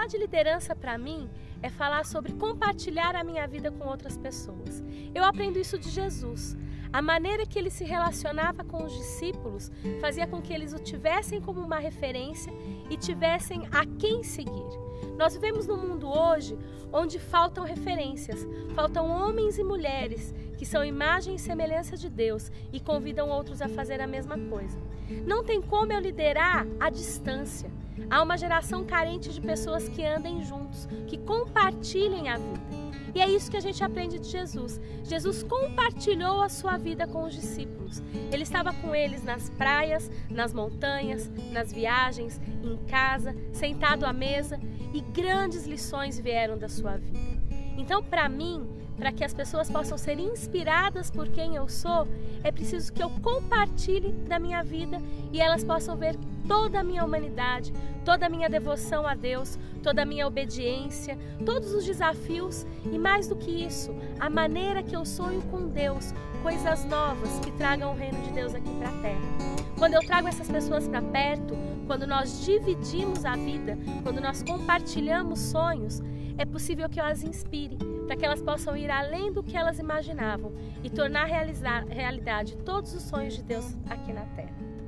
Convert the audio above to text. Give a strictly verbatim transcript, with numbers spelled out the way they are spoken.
de liderança para mim é falar sobre compartilhar a minha vida com outras pessoas. Eu aprendo isso de Jesus. A maneira que ele se relacionava com os discípulos fazia com que eles o tivessem como uma referência e tivessem a quem seguir. Nós vivemos num mundo hoje onde faltam referências, faltam homens e mulheres que são imagem e semelhança de Deus e convidam outros a fazer a mesma coisa. Não tem como eu liderar à distância. Há uma geração carente de pessoas que andem juntos, que compartilhem a vida. E é isso que a gente aprende de Jesus. Jesus compartilhou a sua vida com os discípulos. Ele estava com eles nas praias, nas montanhas, nas viagens, em casa, sentado à mesa, e grandes lições vieram da sua vida. Então, para mim, para que as pessoas possam ser inspiradas por quem eu sou, é preciso que eu compartilhe da minha vida e elas possam ver toda a minha humanidade, toda a minha devoção a Deus, toda a minha obediência, todos os desafios e, mais do que isso, a maneira que eu sonho com Deus, coisas novas que tragam o reino de Deus aqui para a terra. Quando eu trago essas pessoas para perto, quando nós dividimos a vida, quando nós compartilhamos sonhos, é possível que eu as inspire, para que elas possam ir além do que elas imaginavam e tornar realizar, realidade todos os sonhos de Deus aqui na terra.